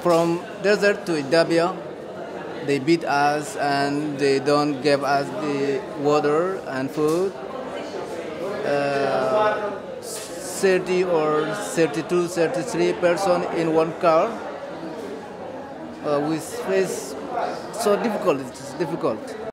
From desert to Ethiopia, they beat us and they don't give us the water and food. 30 or 32, 33 person in one car. We face so difficult. It's difficult.